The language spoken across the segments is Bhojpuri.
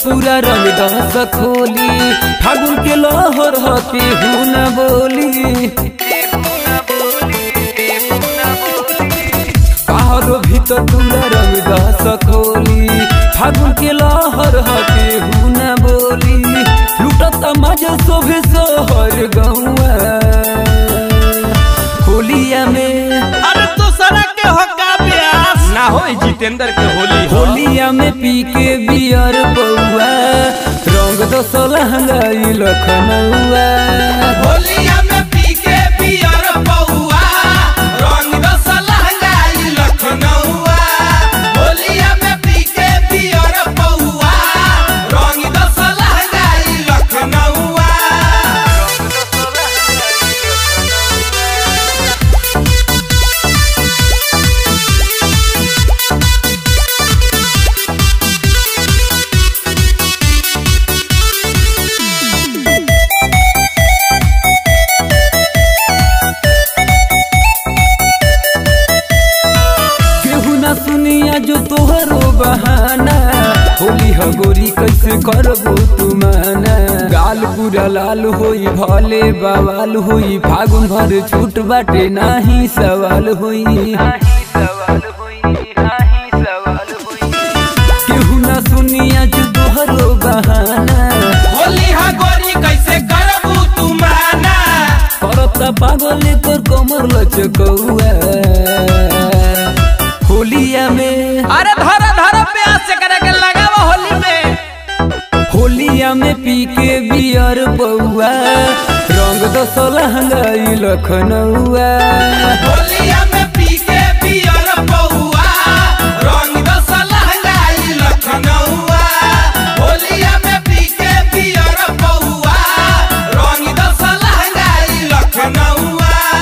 पूरा रंग दस खोली फागुन के लहर हके हुना बोली पहाड़ों भीतर पूरा रंग दस खोली फागुन के लहर हके हुना बोली लुटत मजा सोभे सोहर गौआ होलिया में अरे तो सड़क के हो का प्यास ना हो जितेंद्र के होलिया में पी के बियर बउआ रंग दस लहंगाई लखनऊआ होलिया में पी के बियर बउआ रंग दस लहंगाई लखनऊआ होलिया में पी के बियर बउआ रंग दस लहंगाई लखनऊआ सुनिया जो तोहरो बहाना होली हगोरी कैसे करबो तुमाना गाल पूरा लाल होई भले बवाल होई फागुन भर छूट बाटे नाही सवाल होई केहू ना सुनिया जो तोहरो बहाना होली हगोरी कैसे करबो तुमाना करता पागल तोर कमर लचकौआ होलिया में अरे धर प्यास से करे के लगावा होली में होलिया में पी के बियर बउआ रंग दस लहंगाई लखनऊआ होलिया में पी के बियर बउआ रंग दस लहंगाई लखनऊआ होलिया में पी के बियर बउआ रंग दस लहंगाई लखनऊआ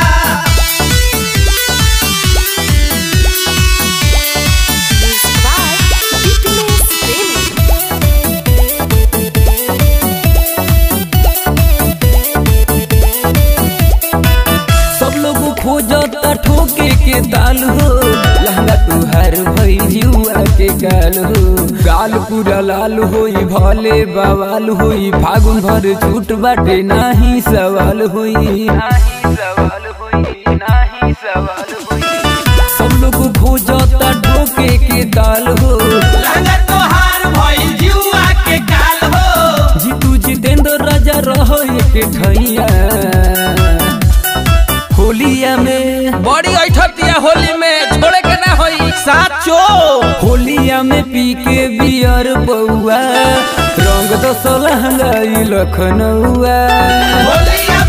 खोजता ठोके के ताल हो लहंगा तुहार भई जुआ के गाल हो गाल पूरा लाल होई भले बवाल होई फागुन भर छूट बाटे नाही सवाल होई सब लोग खोजता ठोके के ताल हो लहंगा तुहार भई जुआ के गाल हो जीतू जितेंद्र राजा रहो के ठैया होलिया में बड़ी ऐठतिया होली में छोड़े के ना होई साचो होलिया में पी के बियर बउआ रंग दस लहंगाई लखनऊआ होलिया